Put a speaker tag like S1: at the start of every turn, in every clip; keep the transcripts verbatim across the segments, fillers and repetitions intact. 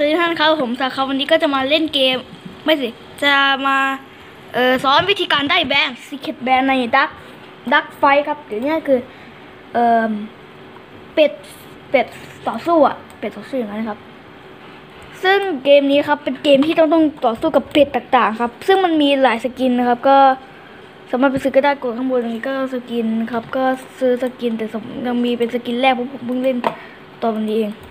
S1: วัสดีท่านครับผมสาขาวันนี้ก็จะมาเล่นเกมไม่สิจะมาเอ่อสอนวิธีการได้แบนซีเคร็ตแบนในดักดักไฟครับหรือนี่คือเอ่อเป็ดเป็ดต่อสู้อ่ะเป็ดต่อสู้อย่างนั้นครับซึ่งเกมนี้ครับเป็นเกมที่ต้องต้องต่อสู้กับเป็ดต่างๆครับซึ่งมันมีหลายสกินนะครับก็สามารถไปซื้อก็ได้กดข้างบนตรงนี้ก็สกินครับก็ซื้อสกินแต่ยังมีเป็นสกินแรกเพราะผมเพิ่งเล่นตอนนี้เอง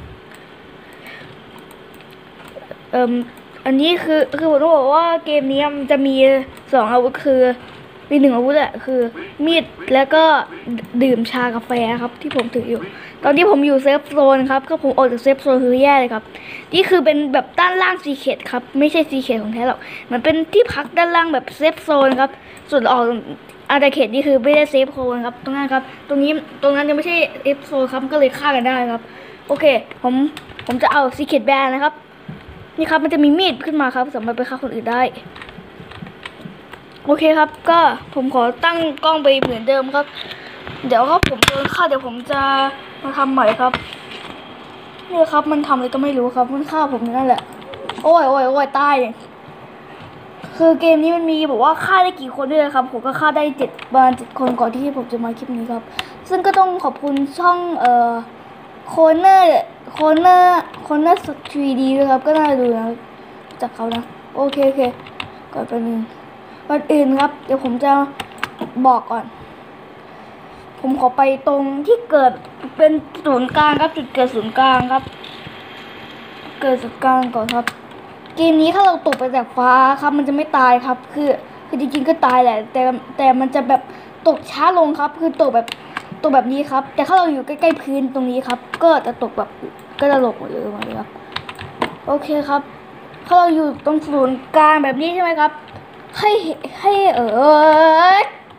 S1: เอ่ออันนี้คือคือผมต้องบอกว่าเกมนี้มันจะมีสองอาวุธคือมีหนึ่งอาวุธแหละคือมีดแล้วก็ดื่มชากาแฟครับที่ผมถืออยู่ตอนที่ผมอยู่เซฟโซนครับก็ผมออกจากเซฟโซนคือแย่เลยครับนี่คือเป็นแบบด้านล่างซีเคร็ตครับไม่ใช่ซีเคร็ตของแท้หรอกมันเป็นที่พักด้านล่างแบบเซฟโซนครับส่วนออกอาณาเขตนี่คือไม่ได้เซฟโซนครับตรงนั้นครับตรงนี้ตรงนั้นยังไม่ใช่เซฟโซนครับก็เลยฆ่ากันได้ครับโอเคผมผมจะเอาซีเคร็ตแบนนะครับนี่ครับมันจะมีมีดขึ้นมาครับสามารถไปฆ่าคนอื่นได้โอเคครับก็ผมขอตั้งกล้องไปเหมือนเดิมครับเดี๋ยวครับผมโดนฆ่าเดี๋ยวผมจะมาทำใหม่ครับนี่ครับมันทำอะไรก็ไม่รู้ครับมันฆ่าผมนั่นแหละโอ้ยโอ้ยโอ้ยตายคือเกมนี้มันมีบอกว่าฆ่าได้กี่คนด้วยครับผมก็ฆ่าได้เจ็ดประมาณเจ็ดคนก่อนที่ผมจะมาคลิปนี้ครับซึ่งก็ต้องขอบคุณช่องเอ่อโคเนอร์โคเนอร์โคเนอร์ทรีดีด้วยครับก็น่าดูนะจากเขานะโอเคโอเคก่อนไปนึงก่อนอื่นครับเดี๋ยวผมจะบอกก่อนผมขอไปตรงที่เกิดเป็นศูนย์กลางครับจุดเกิดศูนย์กลางครับเกิดศูนย์กลางก่อนครับเกมนี้ถ้าเราตกไปจากฟ้าครับมันจะไม่ตายครับคือคือจริงๆก็ตายแหละแต่แต่มันจะแบบตกช้าลงครับคือตกแบบตกแบบนี้ครับแต่ถ้าเราอยู่ใกล้ๆพื้นตรงนี้ครับก็จะตกแบบก็จะหลบหมดเลยมาเลยครับโอเคครับถ้าเราอยู่ตรงศูนย์กลางแบบนี้ใช่ไหมครับให้ให้เออ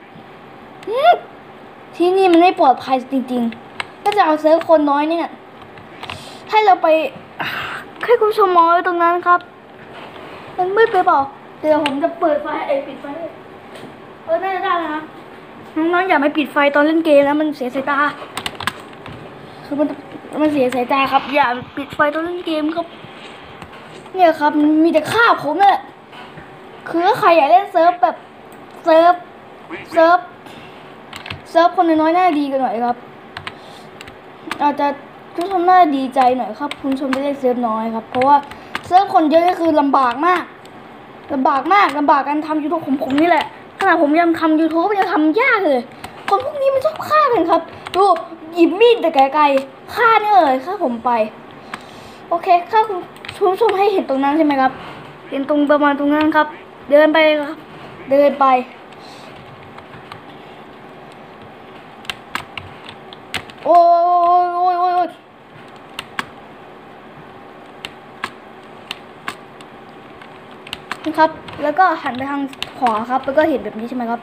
S1: ที่นี่มันไม่ปลอดภัยจริงๆก็จะเอาเซิร์ฟคนน้อยนี่เนี่ยให้เราไปให้คุณผู้ชมมองไว้ตรงนั้นครับมันมืดไปเปล่าเดี๋ยวผมจะเปิดไฟเอ้ปิดไฟเออน่าจะได้นะน้องๆอย่าไม่ปิดไฟตอนเล่นเกมนะมันเสียสายตาคือมันมันเสียสายตาครับอย่าปิดไฟตอนเล่นเกมครับเนี่ยครับมีแต่ฆ่าผมเนี่ยคือถ้าใครอยากเล่นเซิร์ฟแบบเซิร์ฟเซิร์ฟเซิร์ฟคนน้อยๆน่าดีกันหน่อยครับอาจจะทุกคนน่าดีใจหน่อยครับคุณชมได้เล่นเซิร์ฟน้อยครับเพราะว่าเซิร์ฟคนเยอะก็คือลำบากมากลำบากมากลำบากการทำยูทูบของผมนี่แหละขณะผมยังทำยูทูบยังทำยากเลยคนพวกนี้มันชอบฆ่ากันครับดูหยิบมีดแต่ไกลๆฆ่าเนี่ยเลยฆ่าผมไปโอเคฆ่าคุณผู้ชมให้เห็นตรงนั้นใช่ไหมครับเห็นตรงประมาณตรงนั้นครับเดินไปครับเดินไปโอ้ยโอ้ยโอ้ยโอ้ยนี่ครับแล้วก็หันไปทางขวาครับแล้วก็เห็นแบบนี้ใช่ไหมครับ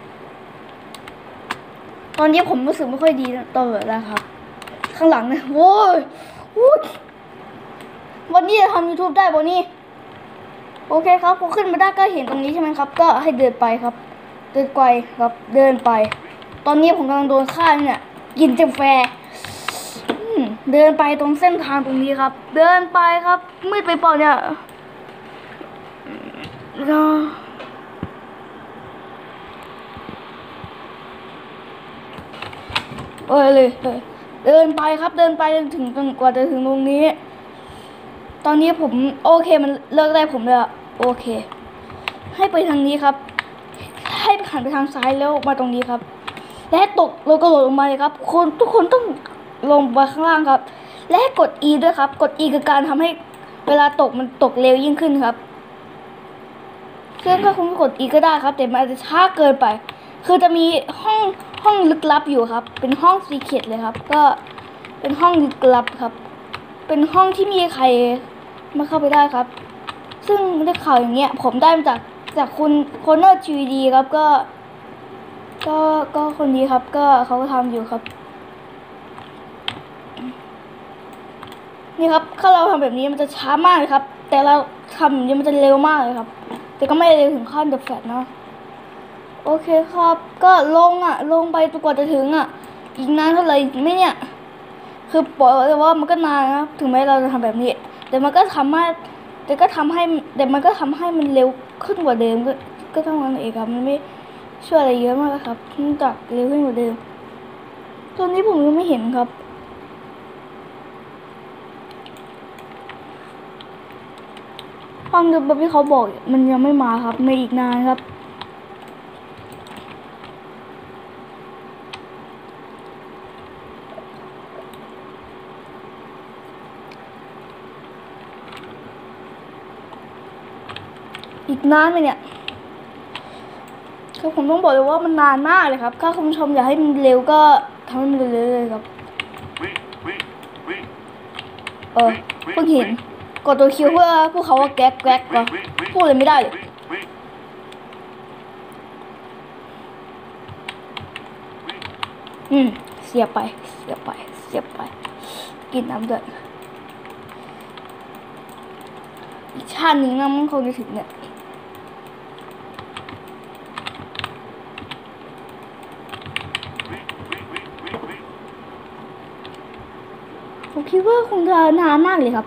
S1: ตอนนี้ผมรู้สึกไม่ค่อยดีตัวแล้วครับข้างหลังเนี่ยโอ้ยโอ้ยวันนี้จะทำ ยูทูบ ได้วันนี้โอเคครับพอขึ้นมาได้ก็เห็นตรงนี้ใช่ไหมครับก็ให้เดินไปครับเดินไปครับเดินไปตอนนี้ผมกำลังโดนฆ่าเนี่ยกินกาแฟเดินไปตรงเส้นทางตรงนี้ครับเดินไปครับมืดไปเปล่าเนี่ยเออเลยเดินไปครับเดินไปจนถึงจนกว่าจะถึงตรงนี้ตอนนี้ผมโอเคมันเลิกได้ผมเลยโอเคให้ไปทางนี้ครับให้หันไปทางซ้ายแล้วมาตรงนี้ครับและตกเราก็หล่นลงมาเลยครับคนทุกคนต้องลงไปข้างล่างครับและกด E ด้วยครับกด E คือการทำให้เวลาตกมันตกเร็วยิ่งขึ้นครับซึ่งถ้าคุณกด E ก็ได้ครับแต่มันอาจจะช้าเกินไปคือจะมีห้องห้องลึกลับอยู่ครับเป็นห้องซีเคร็ตเลยครับก็เป็นห้องลึกลับครับเป็นห้องที่มีใครมาเข้าไปได้ครับซึ่งได้ข่าวอย่างเงี้ยผมได้มาจากจากคุณโคเนอร์ทีดีครับก็ก็ก็คนนี้ครับก็เขาก็ทำอยู่ครับนี่ครับถ้าเราทำแบบนี้มันจะช้ามากเลยครับแต่เราทำอย่างนี้มันจะเร็วมากเลยครับแต่ก็ไม่เร็วถึงขั้นเดอะแฟลชนะโอเคครับก็ลงอ่ะลงไปจนกว่าจะถึงอ่ะอีกนานเท่าไหร่ไม่เนี่ยคือบอกเลยว่ามันก็นานนะถึงแม้เราจะทำแบบนี้แต่มันก็ทำให้แต่ก็ทำให้แต่มันก็ทำให้มันเร็วขึ้นกว่าเดิมก็ก็เท่านั้นเองครับมันไม่ช่วยอะไรเยอะมากครับนอกจากเร็วขึ้นกว่าเดิมตอนนี้ผมยังไม่เห็นครับฟังดูแบบที่เขาบอกมันยังไม่มาครับไม่อีกนานครับอีกนานไหมเนี่ยคือผมต้องบอกเลยว่ามันนานมากเลยครับถ้าคุณผู้ชมอยากให้มันเร็วก็ทำให้มันเร็วเลยครับเออเพิ่งเห็นกดตัวคิวเพื่อพวกเขาว่าแก๊กแก๊กก็พูดเลยไม่ได้เลยอืมเสียไปเสียไปเสียไปกินน้ำด้วยอีกชาติหนึ่งนะมันคงจะถึงเนี่ยผมคิดว่าคงจะนานมากเลยครับ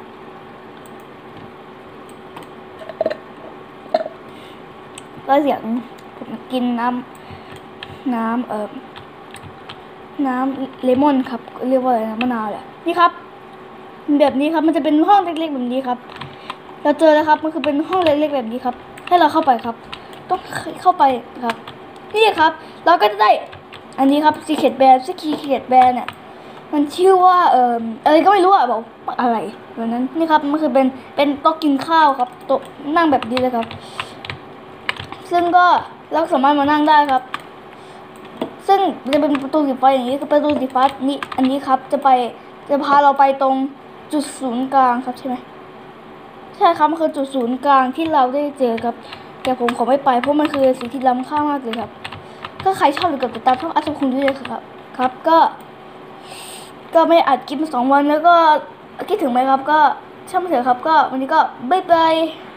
S1: ก็เสียงผมกินน้ำน้ำเอ่อน้ำเลมอนครับเรียกว่าอะไรนะมะนาวแหละนี่ครับแบบนี้ครับมันจะเป็นห้องเล็กๆแบบนี้ครับเราเจอแล้วครับมันคือเป็นห้องเล็กๆแบบนี้ครับให้เราเข้าไปครับต้องเข้าไปครับนี่ครับเราก็จะได้อันนี้ครับซีเคทแบร์ซีเคทแบร์เนี่ยมันชื่อว่าเอ่ออะไรก็ไม่รู้อะบอกอะไรแบบนั้นนี่ครับมันคือเป็นเป็นโต๊ะกินข้าวครับโต๊ะนั่งแบบนี้เลยครับซึ่งก็เราสามารถมานั่งได้ครับซึ่งจะเป็นประตูสีฟ้าอย่างนี้คือประตูสีฟ้านี้อันนี้ครับจะไปจะพาเราไปตรงจุดศูนย์กลางครับใช่ไหมใช่ครับมันคือจุดศูนย์กลางที่เราได้เจอครับแต่ผมขอไม่ไปเพราะมันคือสิ่งที่ล้ำค่ามากเลยครับถ้าใครชอบหรือกดติดตามช่องอาร์ตคงด้วยเลยครับครับก็ก็ไม่อัดคลิปมาสองวันแล้วก็คิดถึงไหมครับก็ช่างเถอะครับก็วันนี้ก็บ๊ายบาย